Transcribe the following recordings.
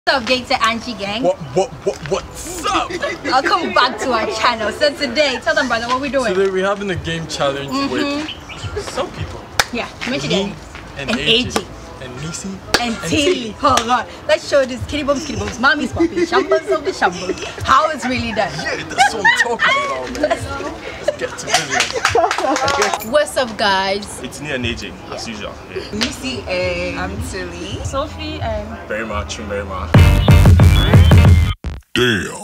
What's up, Gator Angie gang? What's up? Welcome back to our channel. So today, tell them, brother, what we doing? Today we're having a game challenge with some people. Yeah, mention it. And AJ. And Nisi. And Tilly. Oh God. Let's show this kitty bums, mommy's puppy, shambles of the shambles. How it's really done. Yeah, that's what I'm talking about, man. Let's get to business. What's up, guys? It's me and AJ, as usual. Yeah. Nisi and I'm Tilly. Sophie and... Very much. Damn.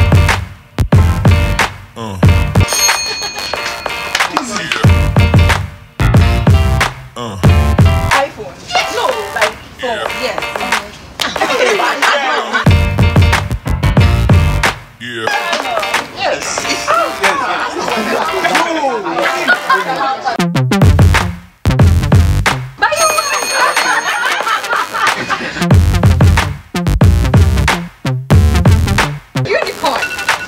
iPhone. No, like phone. Yes. Yeah. Unicorn.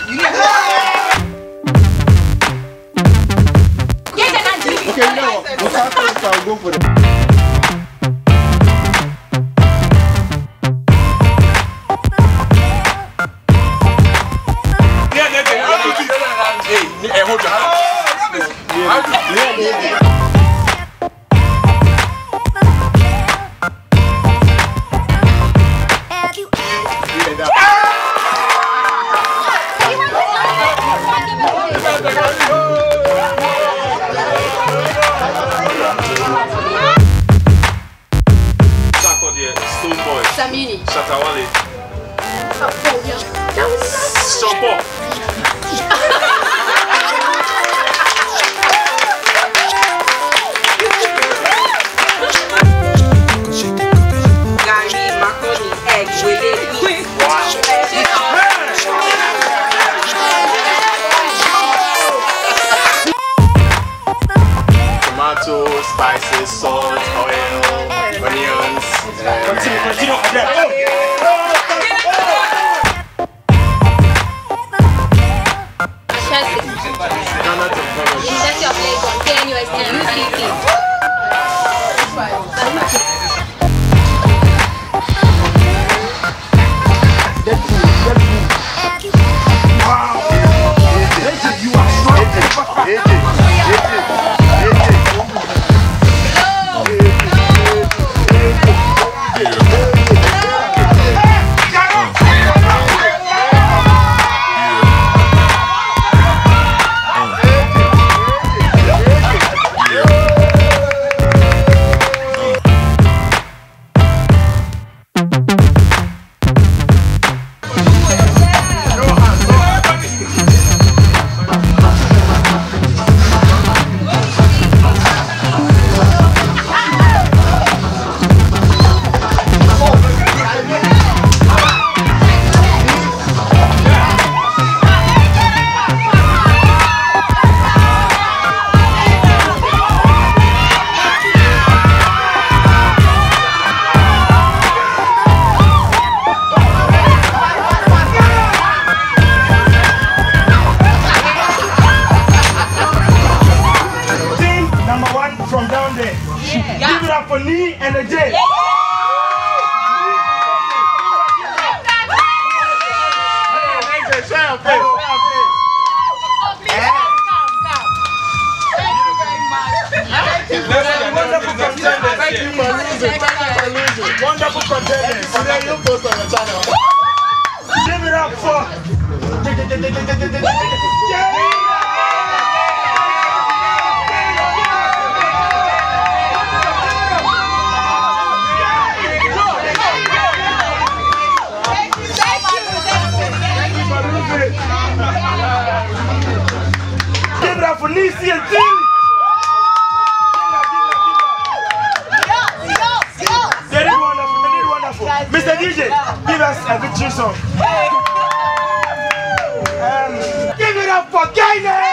Yes, and Angie. Okay, you know what? I'll go for the... Hey, hold your hand. Stone Boy, Samini. Shatawale, Shompo. Gary, macaroni, egg, with it. Tomatoes, spices, salt, oil, onions. Continue. University of Lagos, KNUST, UCT. From down there. Give it up for Lee and the J. Wonderful contenders. Today you post on the channel. Give it up for... Give it up for Nisi and Tilly. They did wonderful. Mr. DJ, give us a victory song. Give it up for Gainer.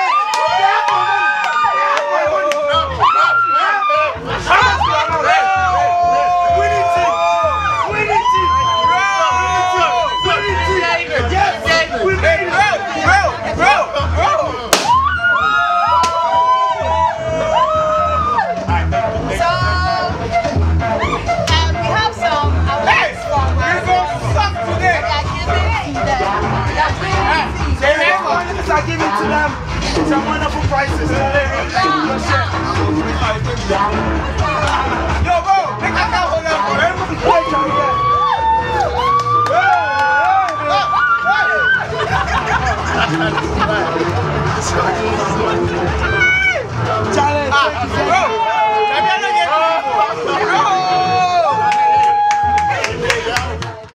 Some wonderful prices.